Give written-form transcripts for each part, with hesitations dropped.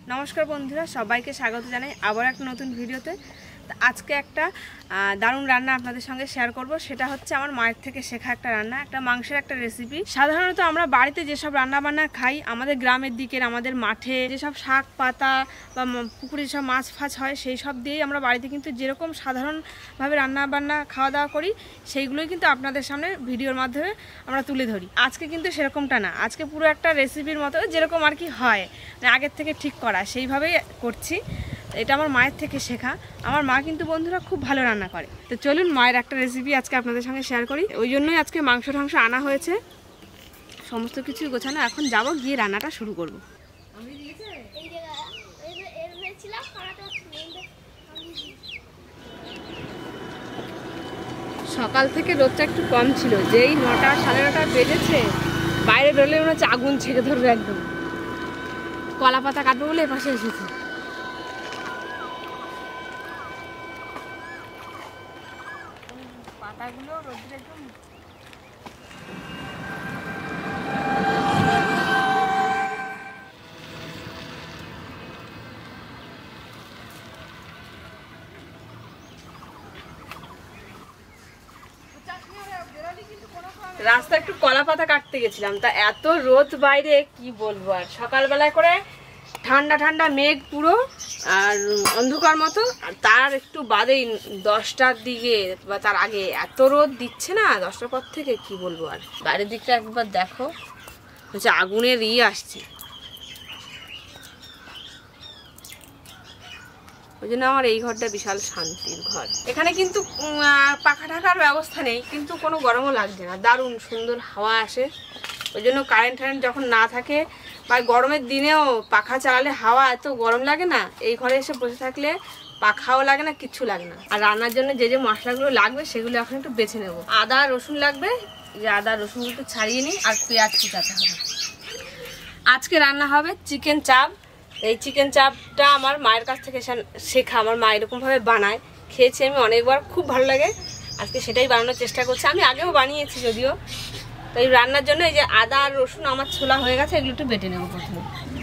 নমস্কার বন্ধুরা, সবাইকে স্বাগত জানাই আবার একটা নতুন ভিডিওতে। আজকে একটা দারুণ রান্না আপনাদের সঙ্গে শেয়ার করব। সেটা হচ্ছে আমার মায়ের থেকে শেখা একটা রান্না, একটা মাংসের একটা রেসিপি। সাধারণত আমরা বাড়িতে যেসব রান্না বান্না খাই, আমাদের গ্রামের দিকের আমাদের মাঠে যেসব শাক পাতা বা পুকুরে যেসব মাছ ফাছ হয়, সেই সব দিয়েই আমরা বাড়িতে কিন্তু যেরকম সাধারণভাবে রান্না বান্না খাওয়া দাওয়া করি, সেইগুলোই কিন্তু আপনাদের সামনে ভিডিওর মাধ্যমে আমরা তুলে ধরি। আজকে কিন্তু সেরকমটা না, আজকে পুরো একটা রেসিপির মতো যেরকম আর কি হয়, মানে আগের থেকে ঠিক করা, সেইভাবেই করছি। এটা আমার মায়ের থেকে শেখা। আমার মা কিন্তু বন্ধুরা খুব ভালো রান্না করে। তো চলুন মায়ের একটা রেসিপি আজকে আপনাদের সঙ্গে শেয়ার করি। ওই জন্যই আজকে মাংস আনা হয়েছে, সমস্ত কিছু গোছানো। এখন যাব, গিয়ে রান্নাটা শুরু করব। সকাল থেকে রোদটা একটু কম ছিল, যেই 9টা 9:30 বেজেছে, বাইরে বেরোলে মনে হচ্ছে আগুন ছেড়ে ধরবে একদম। কলা পাতা কাটবো বলে এপাশে এসেছে। পাতাগুলো রোদ্রে একদম রাস্তা একটু কলা পাতা কাটতে গেছিলাম, তা এত রোদ বাইরে কি বলবো। আর সকালবেলায় করে ঠান্ডা ঠান্ডা মেঘ পুরো, আর অন্ধকার মতো। আর তার একটু বাদেই 10টার দিকে বা তার আগে এত রোদ দিচ্ছে না, 10টার পর থেকে কি বলবো। আর বাইরের দিকটা একবার দেখো, হচ্ছে আগুনের আসছে। ওই জন্য আমার এই ঘরটা বিশাল শান্তির ঘর। এখানে কিন্তু পাখা ঢাকার ব্যবস্থা নেই, কিন্তু কোনো গরমও লাগছে না, দারুণ সুন্দর হাওয়া আসে। ওই জন্য কারেন্ট যখন না থাকে বা গরমের দিনেও পাখা চালালে হাওয়া এত গরম লাগে না। এই ঘরে এসে বসে থাকলে পাখাও লাগে না, কিচ্ছু লাগে না। আর রান্নার জন্য যে যে মশলাগুলো লাগবে সেগুলো এখন একটু বেছে নেব। আদা রসুন লাগবে, যে আদা রসুন একটু ছাড়িয়ে নিই, আর পেঁয়াজ কুচাতে হবে। আজকে রান্না হবে চিকেন চাপ। এই চিকেন চাপটা আমার মায়ের কাছ থেকে শেখা। আমার মা এরকমভাবে বানায়, খেয়েছি আমি অনেকবার, খুব ভালো লাগে। আজকে সেটাই বানানোর চেষ্টা করছি। আমি আগেও বানিয়েছি যদিও। তো এই রান্নার জন্য এই যে আদা আর রসুন আমার ছোলা হয়ে গেছে, এগুলো একটু বেটে নেব প্রথমে।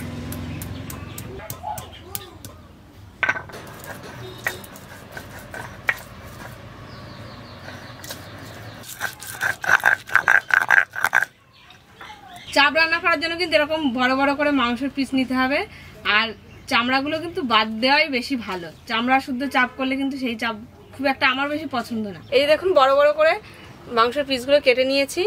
চাপ রান্না করার জন্য কিন্তু এরকম বড় বড় করে মাংসের পিস নিতে হবে, আর চামড়াগুলো কিন্তু বাদ দেওয়াই বেশি ভালো। চামড়া শুদ্ধ চাপ করলে কিন্তু সেই চাপ খুব একটা আমার বেশি পছন্দ না। এই দেখুন বড় বড় করে মাংসের পিসগুলো কেটে নিয়েছি।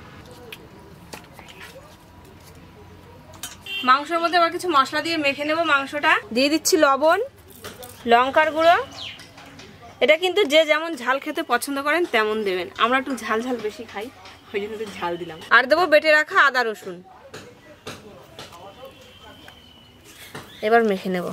মাংসের মধ্যে আবার কিছু মশলা দিয়ে মেখে নেব। মাংসটা দিয়ে দিচ্ছি লবণ, লঙ্কার গুঁড়ো। এটা কিন্তু যে যেমন ঝাল খেতে পছন্দ করেন তেমন দেবেন। আমরা একটু ঝাল ঝাল বেশি খাই, ওই জন্য একটু ঝাল দিলাম। আর দেবো বেটে রাখা আদা রসুন। এবার মেখে নেব।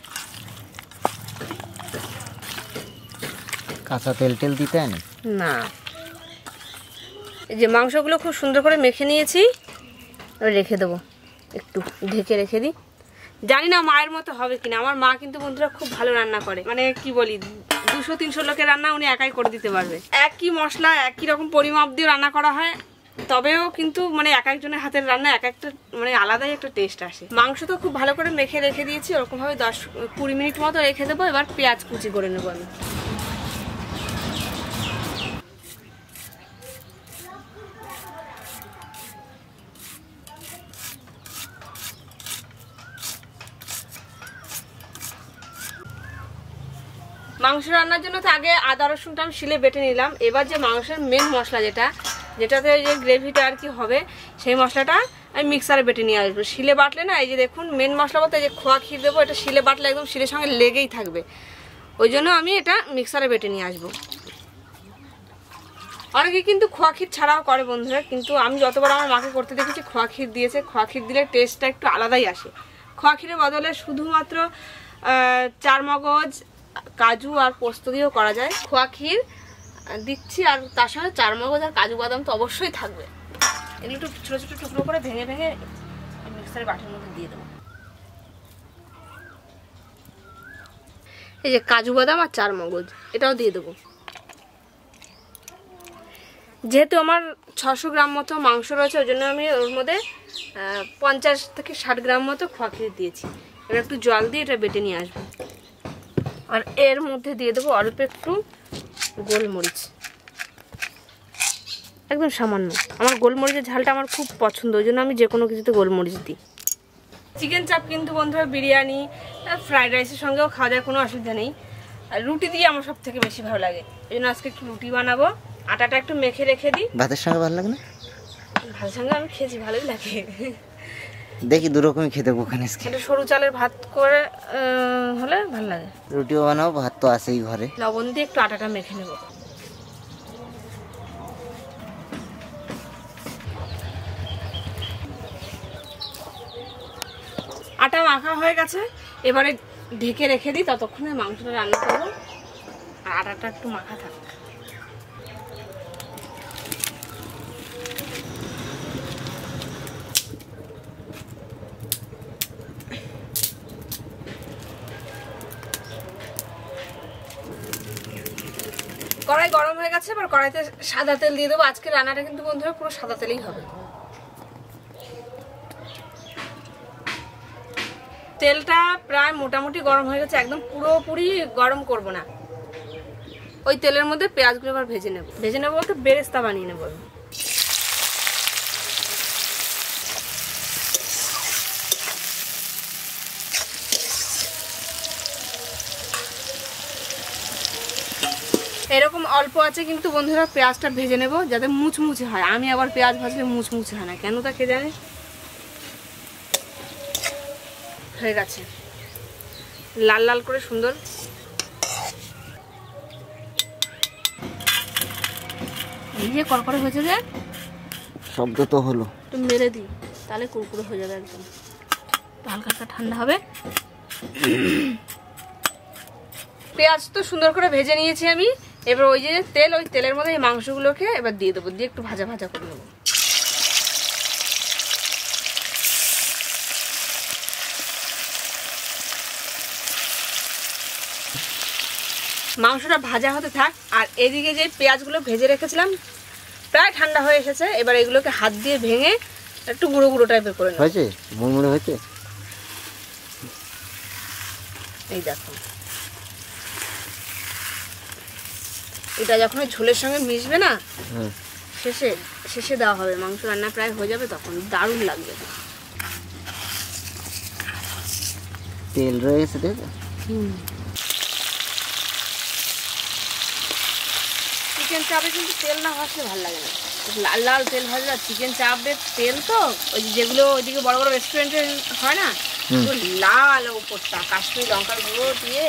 কাঁচা তেল টেল দিতে হয় না, এই যে মাংসগুলো খুব সুন্দর করে মেখে নিয়েছি, রেখে দেবো, একটু ঢেকে রেখে দিই। জানি না মায়ের মতো হবে কিনা। আমার মা কিন্তু বন্ধুরা খুব ভালো রান্না করে, মানে কি বলি, 200-300 লোকের রান্না উনি একাই করে দিতে পারবে। একই মশলা একই রকম পরিমাপ দিয়ে রান্না করা হয়, তবেও কিন্তু মানে এক একজনের হাতের রান্না এক একটা মানে আলাদাই একটা টেস্ট আসে। মাংস তো খুব ভালো করে মেখে রেখে দিয়েছি, ওরকমভাবে 10-20 মিনিট মতো রেখে দেবো। এবার পেঁয়াজ কুচি করে নেবো আমি। মাংস রান্নার জন্য তো আগে আদা রসুনটা আমি শিলে বেটে নিলাম। এবার যে মাংসের মেন মশলা যেটাতে যে গ্রেভিটা আর কি হবে, সেই মশলাটা আমি মিক্সারে বেটে নিয়ে আসবো। শিলে বাটলে না, এই যে দেখুন মেন মশলা বলতে এই যে খোয়া ক্ষীর দেবো, এটা শিলে বাটলে একদম শিলের সঙ্গে লেগেই থাকবে। ওই জন্য আমি এটা মিক্সারে বেটে নিয়ে আসবো। অনেকে কিন্তু খোয়া ক্ষীর ছাড়াও করে বন্ধুরা, কিন্তু আমি যতবার আমার মাকে করতে দেখেছি খোয়া ক্ষীর দিয়েছে। খোয়া ক্ষীর দিলে টেস্টটা একটু আলাদাই আসে। খোয়া ক্ষীরের বদলে শুধুমাত্র চারমগজ, কাজু আর পোস্ত দিয়েও করা যায়। খোয়া ক্ষীর দিচ্ছি, আর তার সঙ্গে চারমগজ আর কাজু বাদাম তো অবশ্যই থাকবে। এগুলো একটু ছোটো ছোটো টুকরো করে ভেঙে ভেঙে মিক্সারের বাটির মধ্যে দিয়ে দেবো। এই যে কাজু বাদাম আর চারমগজ, এটাও দিয়ে দেবো। যেহেতু আমার 600 গ্রাম মতো মাংস রয়েছে, ওই জন্য আমি ওর মধ্যে 50 থেকে 60 গ্রাম মতো খোয়া ক্ষীর দিয়েছি। এবার একটু জল দিয়ে এটা বেটে নিয়ে আসবো। আর এর মধ্যে দিয়ে দেবো অল্প একটু গোলমরিচ, একদম সামান্য। আমার গোলমরিচের ঝালটা আমার খুব পছন্দ, ওই জন্য আমি যে কোনো কিছুতে গোলমরিচ দিই। চিকেন চাপ কিন্তু বন্ধুরা বিরিয়ানি, ফ্রাইড রাইসের সঙ্গেও খাওয়া যায়, কোনো অসুবিধা নেই। আর রুটি দিয়ে আমার সব থেকে বেশি ভালো লাগে, এই জন্য আজকে একটু রুটি বানাবো। আটাটা একটু মেখে রেখে দিই। ভাতের সঙ্গে ভালো লাগে না? ভাতের সঙ্গে আমি খেয়েছি, ভালোই লাগে। দেখি দু রকমই খেতে ওখানে। এটা সরু চালের ভাত করে হলে ভালো লাগে। রুটিও বানাবো, ভাত তো আছেই ঘরে। লবণ দিয়ে একটু আটাটা মেখে নেব। আটা মাখা হয়ে গেছে, এবারে ঢেকে রেখে দিই, ততক্ষণে মাংসটা রান্না করবো। আর আটাটা একটু মাখা থাকবে। কড়াই গরম হয়ে গেছে, এবার কড়াইতে সাদা তেল দিয়ে দেবো। আজকে রান্নাটা কিন্তু বন্ধুরা পুরো সাদা তেলেই হবে। তেলটা প্রায় মোটামুটি গরম হয়ে গেছে, একদম পুরোপুরি গরম করব না। ওই তেলের মধ্যে পেঁয়াজগুলো এবার ভেজে নেব। ভেজে নেবো বলতে বেরেস্তা বানিয়ে নেবো। এরকম অল্প আছে কিন্তু বন্ধুরা পেঁয়াজটা ভেজে নেব যাতে মুচমুচে হয়। আমি আবার পেঁয়াজ ভাজলে মুচমুচে হয় না, কেন তা কে জানে। হয়ে গেছে লাল লাল করে সুন্দর। এই যে কড়কড়ে হয়েছে, যে শব্দ তো হলো, একটু মেরে দিই তাহলে কুরকুরে হয়ে যাবে একদম। হালকা হালকা ঠান্ডা হবে। পেঁয়াজ তো সুন্দর করে ভেজে নিয়েছি আমি। এবার ওই যে তেল, ওই তেলের মধ্যে এই মাংসগুলোকে এবার দিয়ে দেবো, দিয়ে একটু ভাজা ভাজা করে নেবো। মাংসটা ভাজা হতে থাক, আর এদিকে যে পেঁয়াজগুলো ভেজে রেখেছিলাম প্রায় ঠান্ডা হয়ে এসেছে। এবার এগুলোকে হাত দিয়ে ভেঙে একটু গুঁড়ো গুঁড়ো টাইপের করে নেব। হয়েছে মুড়মুড়ে হয়েছে। এই দেখো, এটা যখন ঝোলের সঙ্গে মিশবে না, শেষে শেষে দেওয়া হবে, মাংস রান্না প্রায় হয়ে যাবে, তখন দারুণ লাগবে। তেল রয়েছে দেখো। চিকেন চাপে কিন্তু তেল না ভাজলে ভালো লাগে না, লাল লাল তেল ভাজলে। চিকেন চাপের তেল তো ওই যেগুলো ওইদিকে বড় বড় রেস্টুরেন্টে হয় না, লাল ওপরটা কাশ্মীরি লঙ্কার গুঁড়ো দিয়ে।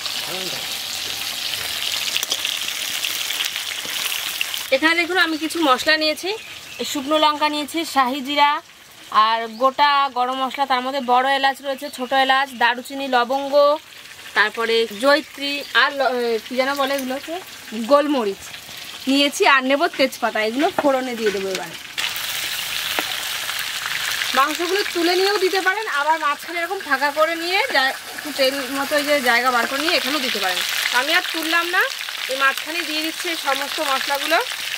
এখানে দেখুন আমি কিছু মশলা নিয়েছি, শুকনো লঙ্কা নিয়েছি, শাহি জিরা আর গোটা গরম মশলা, তার মধ্যে বড় এলাচ রয়েছে, ছোট এলাচ, দারুচিনি, লবঙ্গ, তারপরে জয়িত্রী আর কি যেন বলে এগুলোকে, গোলমরিচ নিয়েছি। আর নেব তেজপাতা, এগুলো ফোড়নে দিয়ে দেবো। এবার মাংসগুলো তুলে নিয়েও দিতে পারেন, আবার মাঝখানে এরকম ফাঁকা করে নিয়ে একটু তেল মতো এই যে জায়গা বার করে নিয়ে এখানেও দিতে পারেন। আমি আর তুললাম না, এই মাঝখানে দিয়ে দিচ্ছি এই সমস্ত মশলাগুলো।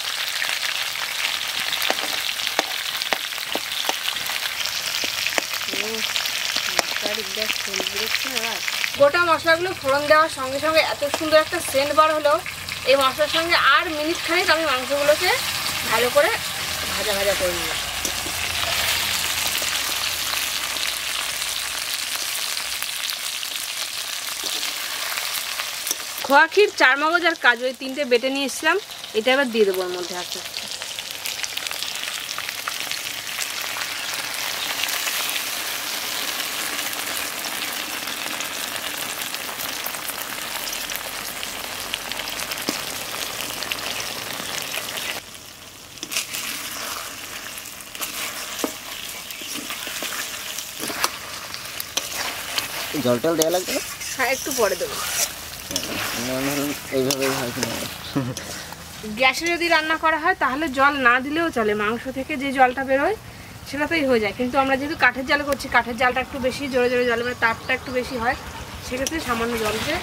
গোটা মশলাগুলো ফোড়ন দেওয়ার সঙ্গে সঙ্গে এত সুন্দর একটা সেন্ট বার হলো। এই মশলার সঙ্গে আর মিনিট খানেক আমি মাংসগুলোকে ভালো করে ভাজা ভাজা করে নিলাম। খোয়া ক্ষীর, চারমগজ আর কাজু, এই তিনটে বেটে নিয়ে এসেছিলাম, এটা এবার দিয়ে দেবো ওর মধ্যে। আস্তে আস্তে জল টল দেওয়া লাগবে? হ্যাঁ, একটু পরে দেবো। এইভাবে হয় কিনা। গ্যাসে যদি রান্না করা হয় তাহলে জল না দিলেও চলে, মাংস থেকে যে জলটা বেরোয় সেটাতেই হয়ে যায়। কিন্তু আমরা যেহেতু কাঠের জালে করছি, কাঠের জালটা একটু বেশি জোরে জোরে জলে, মানে তাপটা একটু বেশি হয়, সেক্ষেত্রে সামান্য জল দিয়ে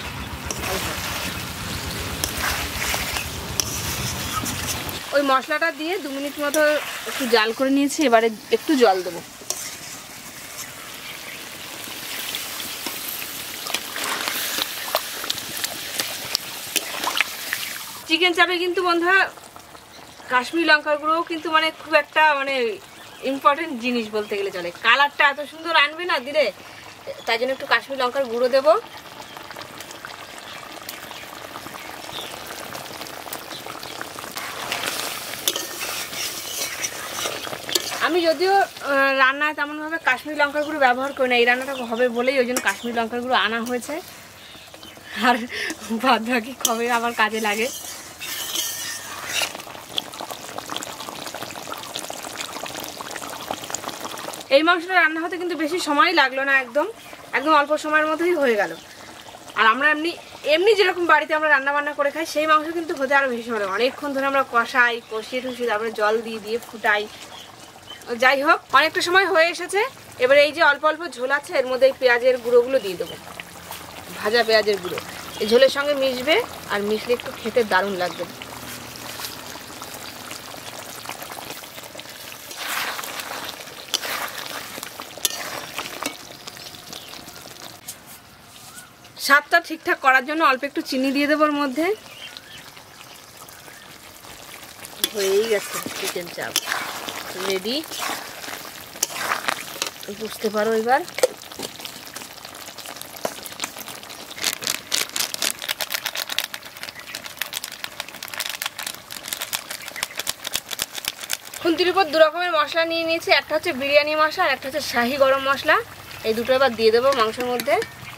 ওই মশলাটা দিয়ে 2 মিনিট মতো একটু জাল করে নিয়েছি। এবারে একটু জল দেবো। চিকেন চাপে কিন্তু বন্ধুরা কাশ্মীরি লঙ্কার গুঁড়োও কিন্তু মানে খুব একটা মানে ইম্পর্টেন্ট জিনিস বলতে গেলে চলে। কালারটা এত সুন্দর আনবে না দিলে, তাই জন্য একটু কাশ্মীরি লঙ্কার গুঁড়ো দেবো। আমি যদিও রান্নায় তেমনভাবে কাশ্মীরি লঙ্কার গুঁড়ো ব্যবহার করি না, এই রান্নাটা হবে বলেই ওই জন্য কাশ্মীরি লঙ্কার গুঁড়ো আনা হয়েছে, আর বাদ বাকি কবে আবার কাজে লাগে। এই মাংসটা রান্না হতে কিন্তু বেশি সময় লাগলো না, একদম একদম অল্প সময়ের মধ্যেই হয়ে গেল। আর আমরা এমনি যেরকম বাড়িতে আমরা রান্না বান্না করে খাই সেই মাংস কিন্তু হতে আরও বেশি সময় লাগে। অনেকক্ষণ ধরে আমরা কষিয়ে টুষিয়ে তারপরে জল দিয়ে ফুটাই। যাই হোক, অনেকটা সময় হয়ে এসেছে। এবারে এই যে অল্প অল্প ঝোল আছে এর মধ্যে এই পেঁয়াজের গুঁড়োগুলো দিয়ে দেবো, ভাজা পেঁয়াজের গুঁড়ো। এই ঝোলের সঙ্গে মিশবে, আর মিশলে একটু খেতে দারুণ লাগবে। স্বাদটা ঠিকঠাক করার জন্য অল্প একটু চিনি দিয়ে দেবো ওর মধ্যে। হয়েই গেছে চিকেন চাপ রেডি, বুঝতে পারো এবার। খুন্তির উপর দু রকমের মশলা নিয়ে নিয়েছি, একটা হচ্ছে বিরিয়ানি মশলা আর একটা হচ্ছে শাহি গরম মশলা। এই দুটো এবার দিয়ে দেবো মাংসের মধ্যে।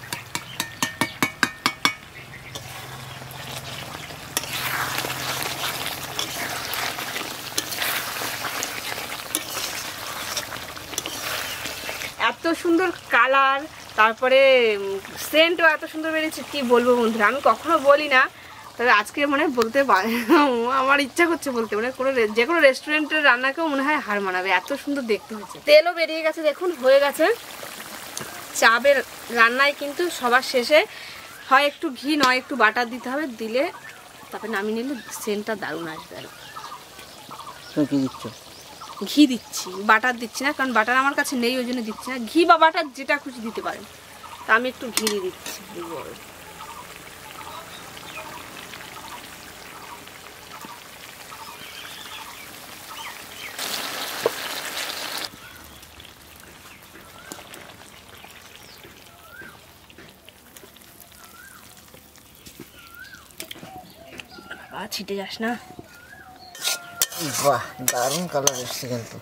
এত সুন্দর কালার, তারপরে সেন্টও এত সুন্দর বেরিয়েছে, কি বলবো বন্ধুরা। আমি কখনো বলি না, তবে আজকে মানে বলতে আমার ইচ্ছা করছে বলতে, মানে যে কোনো রেস্টুরেন্টের রান্নাকেও মনে হয় হার মানাবে, এত সুন্দর দেখতে হচ্ছে। তেলও বেরিয়ে গেছে, দেখুন হয়ে গেছে। চাপের রান্নায় কিন্তু সবার শেষে হয় একটু ঘি নয় একটু বাটার দিতে হবে, দিলে তারপরে নামিয়ে নিলে সেন্টটা দারুণ আসবে। তুমি কি দিচ্ছ? ঘি দিচ্ছি, বাটার দিচ্ছি না, কারণ বাটার আমার কাছে নেই ওই জন্য দিচ্ছি না। ঘি বা বাটার যেটা খুশি দিতে পারেন, তা আমি একটু ঘি দিয়ে দিচ্ছি। ছিটে যাস না। বাহ, দারুণ কালার এসছে কিন্তু।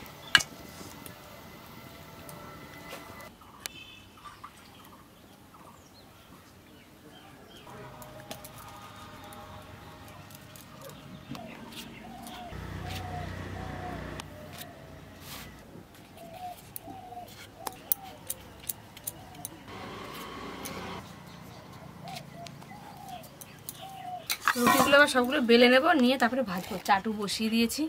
রুটিগুলো আবার সবগুলো বেলে নেব, নিয়ে তারপরে ভাজবো। চাটু বসিয়ে দিয়েছি।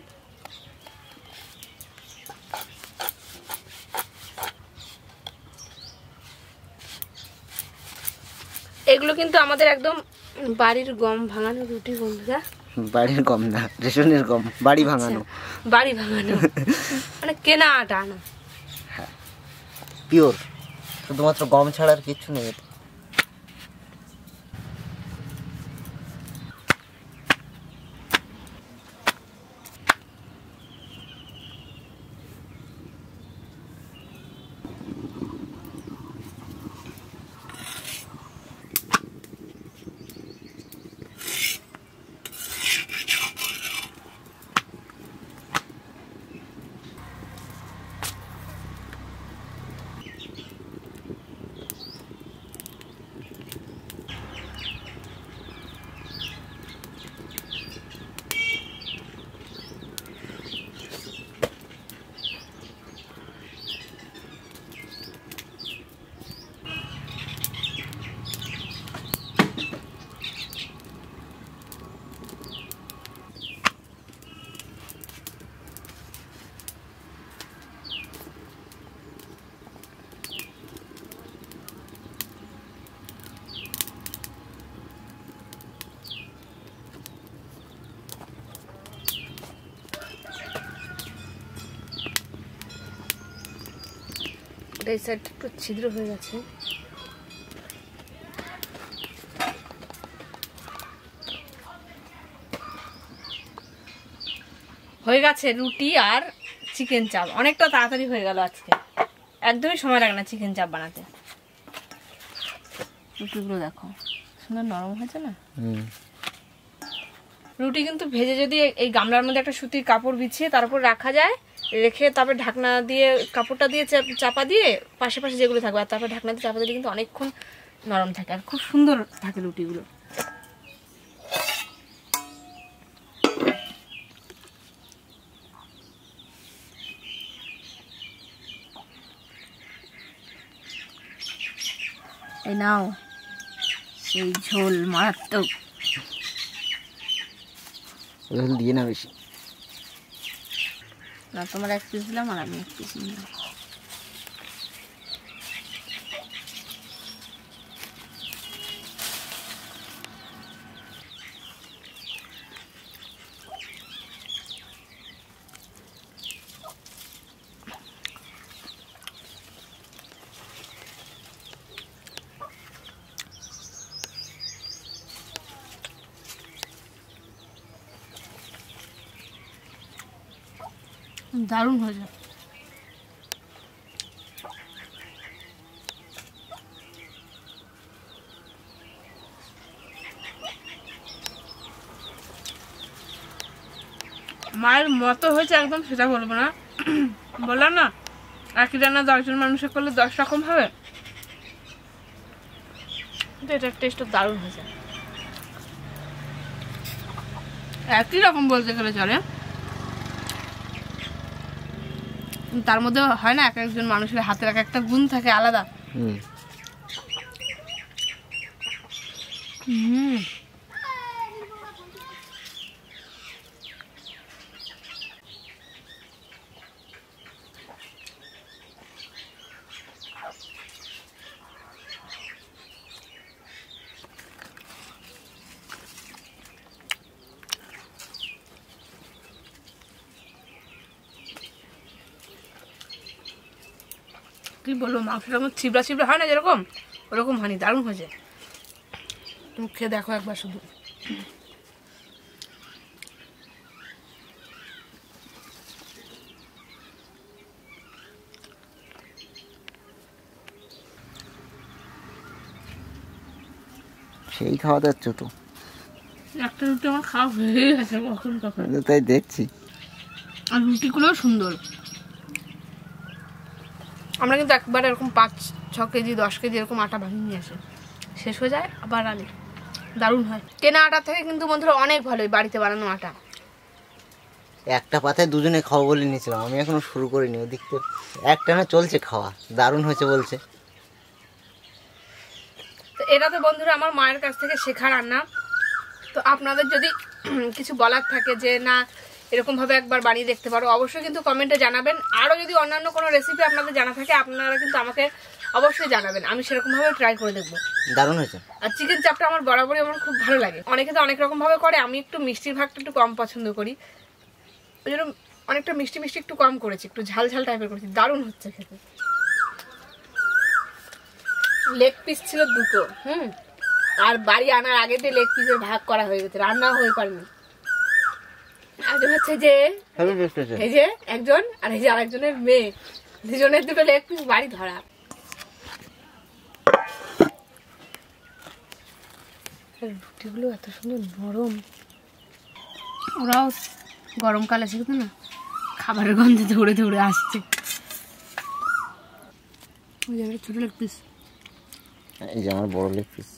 এগুলো কিন্তু আমাদের একদম বাড়ির গম ভাঙানো রুটি বন্ধুরা। বাড়ির গম না, রেশনের গম, বাড়ি ভাঙানো। বাড়ি ভাঙানো মানে কেনা আটা না, হ্যাঁ পিওর, শুধুমাত্র গম ছাড়া আর কিছু নেই। এই সাইডটা একটু ছিদ্র হয়ে গেছে। হয়ে গেছে রুটি আর চিকেন চাপ, অনেকটা তাড়াতাড়ি হয়ে গেল আজকে, একদমই সময় লাগে না চিকেন চাপ বানাতে। রুটিগুলো দেখো সুন্দর নরম হয়েছে না। রুটি কিন্তু ভেজে যদি এই গামলার মধ্যে একটা সুতির কাপড় বিছিয়ে তার উপর রাখা যায়, রেখে তারপর ঢাকনা দিয়ে কাপড়টা দিয়ে চাপা দিয়ে পাশে পাশে যেগুলো থাকবে আর তারপর ঢাকনা দিয়ে চাপা দিলে কিন্তু অনেকক্ষণ নরম থাকে আর খুব সুন্দর থাকে রুটিগুলো। এই নাও সেই ঝোল মারাত্মক, ঝোল দিয়ে না বেশি না, তোমার এক পিস দিলাম আর আমি এক পিস নিলাম। দারুণ হয়েছে। মায়ের মতো হয়েছে একদম সেটা বলবো না, বললাম না একই রান্না 10 জন মানুষের করলে 10 রকম হবে, কিন্তু এটার টেস্টটা দারুণ হয়েছে। একই রকম বলতে গেলে চলে, তার মধ্যে হয় না এক একজন মানুষের হাতের এক একটা গুণ থাকে আলাদা। কি বলবো, মাংসটা আমার ছিবড়া ছিবড়া হয় না যেরকম, ওরকম হয়নি, দারুণ হয়েছে। তুমি খেয়ে দেখো একবার শুধু। সেই খাওয়া যাচ্ছে তো, একটা রুটি আমার খাওয়া হয়ে গেছে কখন কখন, তাই দেখছি। আর রুটিগুলোও সুন্দর। আমরা কিন্তু একবার এরকম 5-6 কেজি 10 কেজি এরকম আটা বানিয়ে নিয়ে আসে, শেষ হয়ে যায় আবার আনি, দারুণ হয়। কেনা আটা থেকে কিন্তু বন্ধুরা অনেক ভালো বাড়িতে বানানো আটা। একটা পাতায় দুজনে খাওয়া বলে নিয়েছিলাম, আমি এখনো শুরু করিনি, ওদিক তো একটা না চলছে খাওয়া, দারুণ হয়েছে বলছে। তো এটা তো বন্ধুরা আমার মায়ের কাছ থেকে শেখা রান্না। তো আপনাদের যদি কিছু বলার থাকে যে না এরকম ভাবে একবার বানিয়ে দেখতে পারো, অবশ্যই কিন্তু কমেন্টে জানাবেন। আরো যদি অন্যান্য কোনো রেসিপি আপনাদের জানা থাকে আপনারা কিন্তু আমাকে অবশ্যই জানাবেন, আমি সেরকম ভাবে ট্রাই করে দেখবো। দারুণ হয়েছে। আর চিকেন চাপটা আমার বরাবরই আমার খুব ভালো লাগে, অনেকে তো অনেক রকম ভাবে করে, আমি একটু মিষ্টির ভাগটা একটু কম পছন্দ করি, ওই জন্য অনেকটা মিষ্টি মিষ্টি একটু কম করেছি, একটু ঝাল ঝাল টাইপের করেছি, দারুণ হচ্ছে খেতে। লেগ পিস ছিল 2টো, আর বাড়ি আনার আগে দিয়ে লেগ পিসের ভাগ করা হয়ে গেছে, রান্না হয়ে পারেনি। একজন হচ্ছে যে এই যে একজন, আর এই যে আরেকজনের মেয়ে, দুজনের 2টো লেগ পিস বাড়ি ধরা। রুটিগুলো এত সুন্দর নরম, ওরাও গরমকালে এসে কিন্তু না খাবারের গন্ধে দৌড়ে দৌড়ে আসছে। ওই যে ছোট লেগ পিস, এই যে আমার বড় লেগ পিস।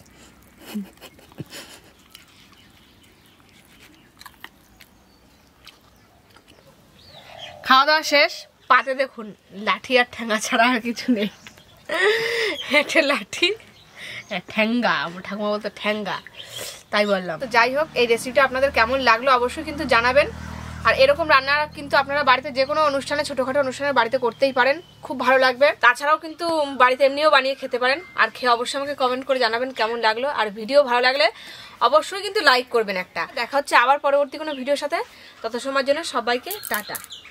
খাওয়া দাওয়া শেষ, পাতে দেখুন লাঠি আর ঠ্যাঙ্গা ছাড়া আর কিছু নেই, একটা লাঠি ঠ্যাঙ্গা, আমার ঠাকুমা বলতো ঠ্যাঙ্গা, তাই বললাম। তো যাই হোক, এই রেসিপিটা আপনাদের কেমন লাগলো অবশ্যই কিন্তু জানাবেন। আর এরকম রান্না কিন্তু আপনারা বাড়িতে যে কোনো অনুষ্ঠানে, ছোটখাটো অনুষ্ঠানে বাড়িতে করতেই পারেন, খুব ভালো লাগবে। তাছাড়াও কিন্তু বাড়িতে এমনিও বানিয়ে খেতে পারেন। আর খেয়ে অবশ্যই আমাকে কমেন্ট করে জানাবেন কেমন লাগলো। আর ভিডিও ভালো লাগলে অবশ্যই কিন্তু লাইক করবেন একটা। দেখা হচ্ছে আবার পরবর্তী কোনো ভিডিওর সাথে, তত সময়ের জন্য সবাইকে টাটা।